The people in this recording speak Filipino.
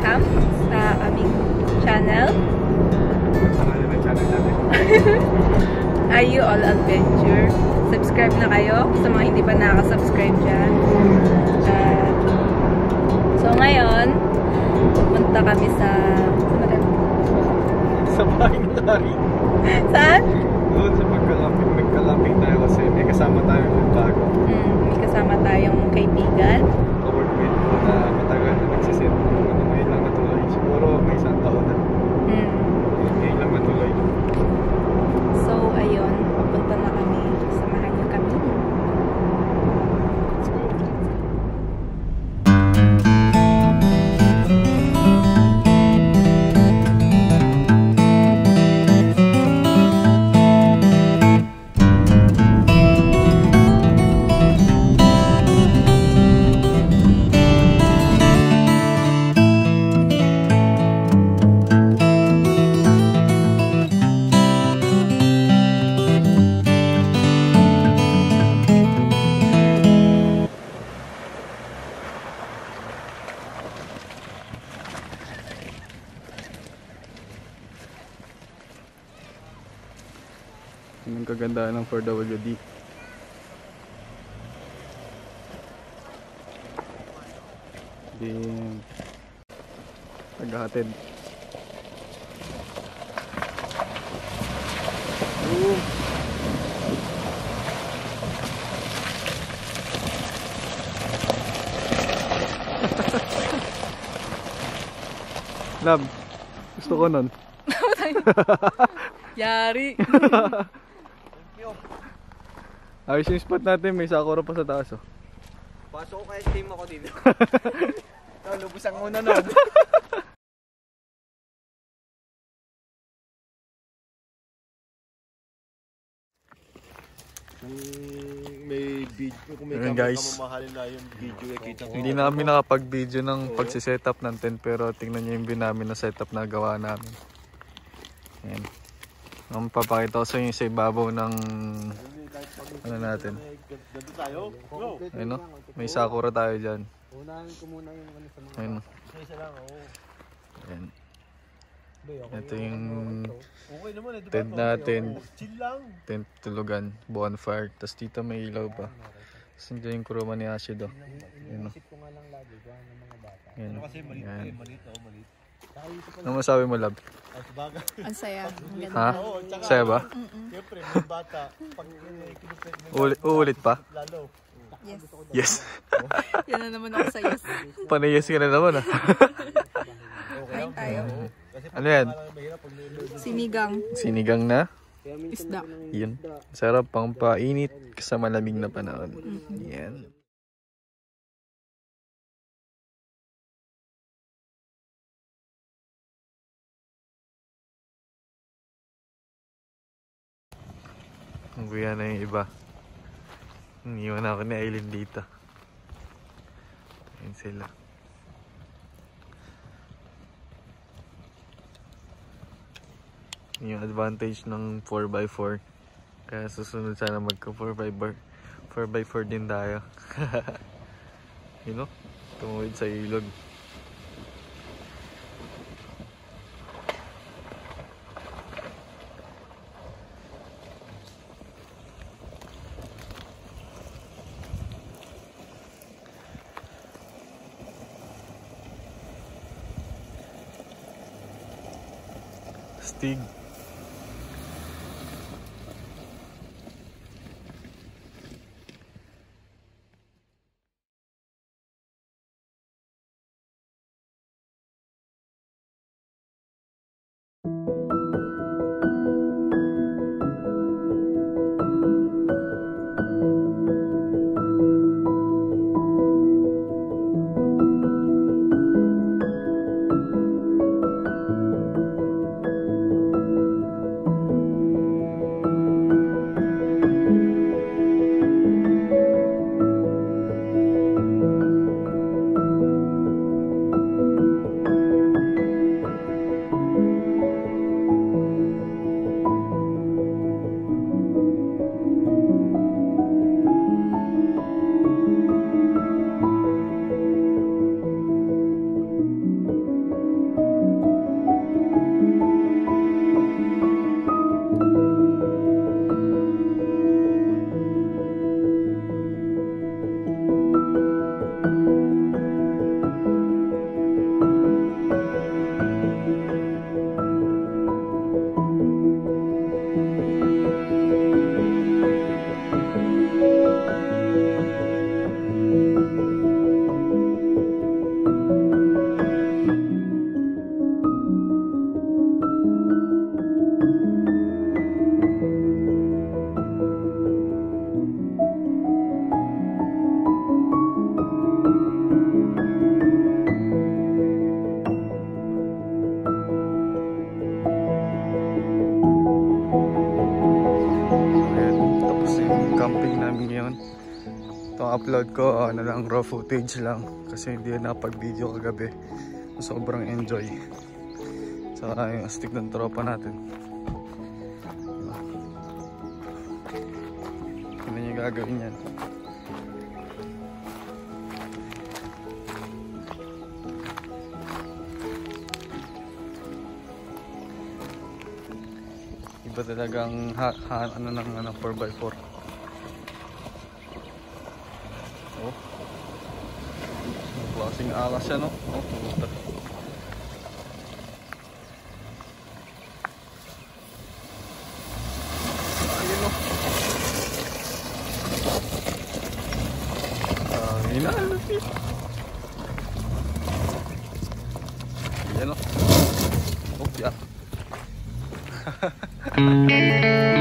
welcome sa aming channel. Are You All Adventure? Subscribe na kayo sa mga hindi pa nakaka-subscribe dyan. So ngayon, pupunta kami sa bahay ng hari. Saan? Doon sa pagkalapit, nagkalapit tayo kasi may kasama tayo ng bago. May kasama tayong kaibigan. Co-workmate ko na matagal na nagsisit. Ngayon lang natuloy. Siguro may isang taon na. Ngayon lang natuloy. So ayun, papunta na kami. Samahan niyo kami. Let's go. Ang kagandahan ng 4WD. Din naghahatid. Love, gusto ko nun. Yari! Ayos yung spot natin, may sakura pa sa taas. Pasok ko kaya team ako dito. Lubusan muna nun. May video, kung may camera ka mamahalin na yung video, kita ko. Hindi namin nakapag-video ng pagsisetup ng tent, pero tingnan nyo yung namin na setup na gawa namin. Ayan. Ang papakita ko sa inyo sa ibabaw ng ano natin. Ayun, no? May sakura tayo dyan. Ayun. Ayan. Ito yung tent natin. Tent tulugan, bonfire. Tapos dito may ilaw pa. Tapos dito yung kuruma ni Ashido. Ayun, no? Ayan. Ayan. Ano masabi mo, Lab? Ang saya. Ha? Saya ba? Siyempre, may bata. Uulit pa? Yes. Yes. Yan na naman ako sa yes. Panayas ka na naman, ah. Kain tayo. Ano yan? Sinigang. Sinigang na? Isda. Yan. Sarap pang painit sa malamig na panahon. Yan. Uwian na yung iba. Iniwan ako ni Aileen dito. Ayan sila. Yung advantage ng 4x4. Kaya susunod sana magka 4x4 din tayo. You know? Tumuwid sa ilog. Stig. Itong upload ko, ano lang, raw footage lang. Kasi hindi na nakapag-video kagabi. Sobrang enjoy. Saka yung astig ng tropa natin. Ano niya gagawin yan? Iba talagang ano ng ano, 4x4. Oh. Ang klaseng alas yan, no? Oh, pumunta. Ayun, no? Hinalapit. Ayan, no? Oh, yeah.